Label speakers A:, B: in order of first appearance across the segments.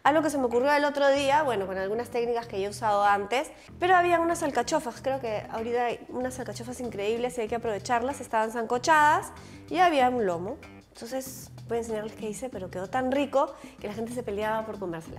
A: Algo que se me ocurrió el otro día, bueno, con algunas técnicas que yo he usado antes, pero había unas alcachofas, creo que ahorita hay unas alcachofas increíbles y hay que aprovecharlas, estaban sancochadas y había un lomo. Entonces voy a enseñarles qué hice, pero quedó tan rico que la gente se peleaba por comérsela.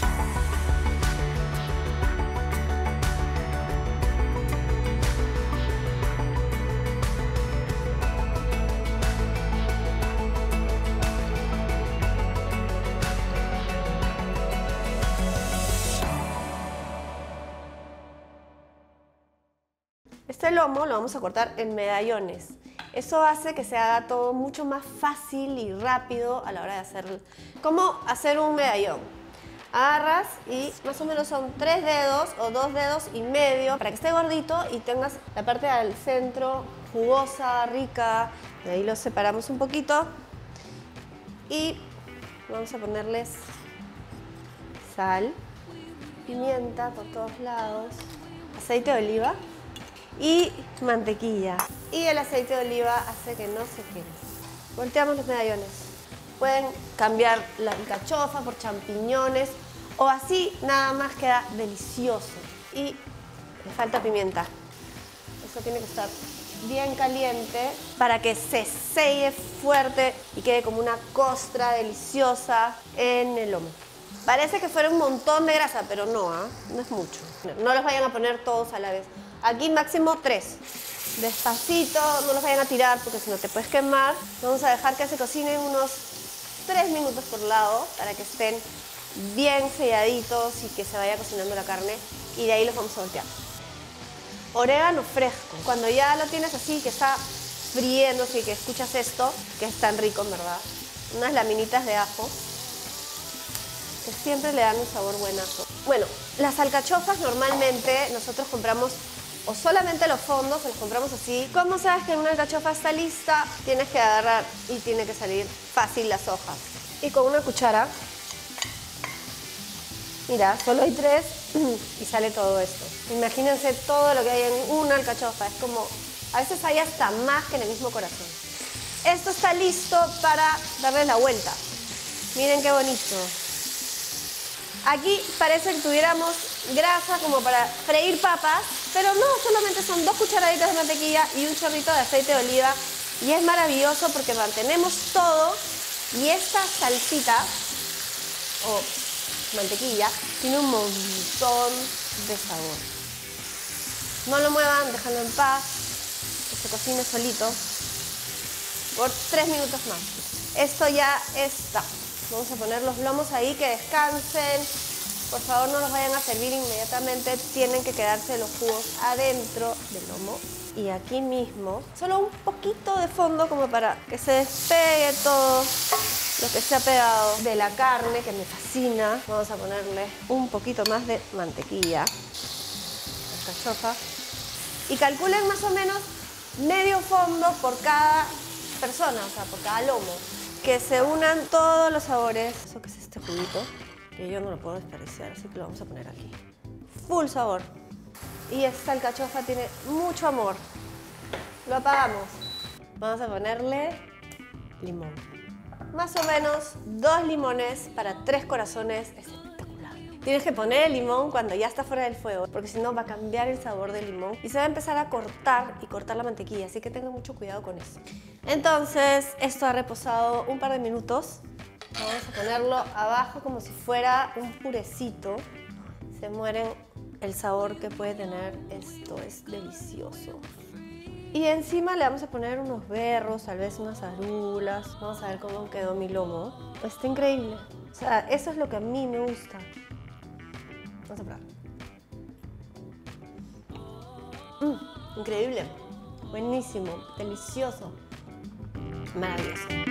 A: Este lomo lo vamos a cortar en medallones. Eso hace que se haga todo mucho más fácil y rápido a la hora de hacerlo. ¿Cómo hacer un medallón? Agarras y más o menos son 3 dedos o 2 dedos y medio para que esté gordito y tengas la parte del centro jugosa, rica. De ahí lo separamos un poquito y vamos a ponerles sal, pimienta por todos lados, aceite de oliva y mantequilla. Y el aceite de oliva hace que no se queme. Volteamos los medallones. Pueden cambiar la alcachofa por champiñones o así nada más queda delicioso. Y le falta pimienta. Eso tiene que estar bien caliente para que se selle fuerte y quede como una costra deliciosa en el lomo. Parece que fuera un montón de grasa, pero no, no es mucho. No los vayan a poner todos a la vez. Aquí máximo 3. Despacito, no los vayan a tirar porque si no te puedes quemar. Vamos a dejar que se cocinen unos 3 minutos por lado para que estén bien selladitos y que se vaya cocinando la carne. Y de ahí los vamos a voltear. Orégano fresco. Cuando ya lo tienes así, que está friéndose y que escuchas esto, que es tan rico en verdad. Unas laminitas de ajo que siempre le dan un sabor buenazo. Bueno, las alcachofas normalmente nosotros compramos o solamente los fondos, o los compramos así. ¿Cómo sabes que una alcachofa está lista? Tienes que agarrar y tiene que salir fácil las hojas. Y con una cuchara, mira, solo hay 3 y sale todo esto. Imagínense todo lo que hay en una alcachofa. Es como, a veces hay hasta más que en el mismo corazón. Esto está listo para darle la vuelta. Miren qué bonito. Aquí parece que tuviéramos grasa como para freír papas, pero no, solamente son 2 cucharaditas de mantequilla y un chorrito de aceite de oliva. Y es maravilloso porque mantenemos todo y esta salsita o mantequilla tiene un montón de sabor. No lo muevan, déjenlo en paz, que se cocine solito por 3 minutos más. Esto ya está. Vamos a poner los lomos ahí que descansen. Por favor, no los vayan a servir inmediatamente. Tienen que quedarse los jugos adentro del lomo. Y aquí mismo, solo un poquito de fondo como para que se despegue todo lo que se ha pegado de la carne, que me fascina. Vamos a ponerle un poquito más de mantequilla, alcachofa. Y calculen más o menos medio fondo por cada persona, o sea, por cada lomo. Que se unan todos los sabores. Eso que es este juguito, que yo no lo puedo desperdiciar, así que lo vamos a poner aquí. Full sabor. Y esta alcachofa tiene mucho amor. Lo apagamos. Vamos a ponerle limón. Más o menos 2 limones para 3 corazones. Es espectacular. Tienes que poner el limón cuando ya está fuera del fuego, porque si no va a cambiar el sabor del limón y se va a empezar a cortar y cortar la mantequilla, así que tengan mucho cuidado con eso. Entonces, esto ha reposado un par de minutos. Vamos a ponerlo abajo como si fuera un purecito. Se mueren el sabor que puede tener. Esto es delicioso. Y encima le vamos a poner unos berros, tal vez unas arulas. Vamos a ver cómo quedó mi lomo. Está increíble. O sea, eso es lo que a mí me gusta. Vamos a probar. Increíble. Buenísimo. Delicioso. Maravilloso.